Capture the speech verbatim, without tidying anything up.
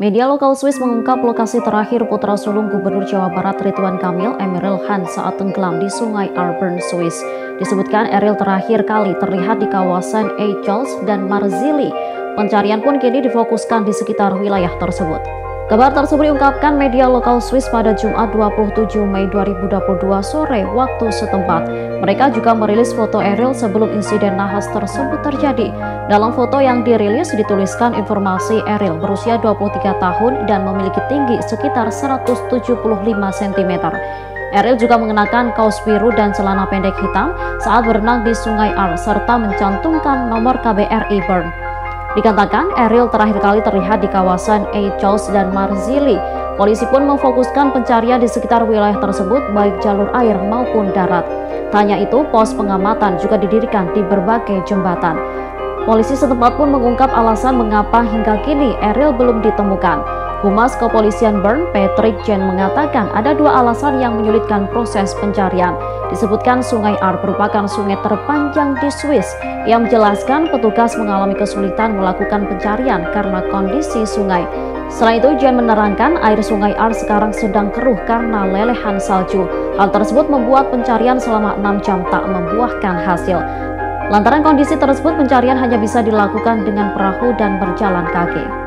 Media lokal Swiss mengungkap lokasi terakhir putra sulung Gubernur Jawa Barat Ridwan Kamil, Emeril Han, saat tenggelam di Sungai Arbern, Swiss. Disebutkan Eril terakhir kali terlihat di kawasan Eichholz dan Marzili. Pencarian pun kini difokuskan di sekitar wilayah tersebut. Kabar tersebut diungkapkan media lokal Swiss pada Jumat dua puluh tujuh Mei dua ribu dua puluh dua sore waktu setempat. Mereka juga merilis foto Eril sebelum insiden nahas tersebut terjadi. Dalam foto yang dirilis dituliskan informasi Eril berusia dua puluh tiga tahun dan memiliki tinggi sekitar seratus tujuh puluh lima sentimeter. Eril juga mengenakan kaos biru dan celana pendek hitam saat berenang di Sungai Ar serta mencantumkan nomor K B R I Bern. Dikatakan Eril terakhir kali terlihat di kawasan Eichholz dan Marzili. Polisi pun memfokuskan pencarian di sekitar wilayah tersebut baik jalur air maupun darat. Tak hanya itu, pos pengamatan juga didirikan di berbagai jembatan. Polisi setempat pun mengungkap alasan mengapa hingga kini Eril belum ditemukan. Humas Kepolisian Bern, Patrick Jen, mengatakan ada dua alasan yang menyulitkan proses pencarian. Disebutkan Sungai Ar merupakan sungai terpanjang di Swiss. Ia menjelaskan petugas mengalami kesulitan melakukan pencarian karena kondisi sungai. Selain itu, Jen menerangkan air Sungai Ar sekarang sedang keruh karena lelehan salju. Hal tersebut membuat pencarian selama enam jam tak membuahkan hasil. Lantaran kondisi tersebut, pencarian hanya bisa dilakukan dengan perahu dan berjalan kaki.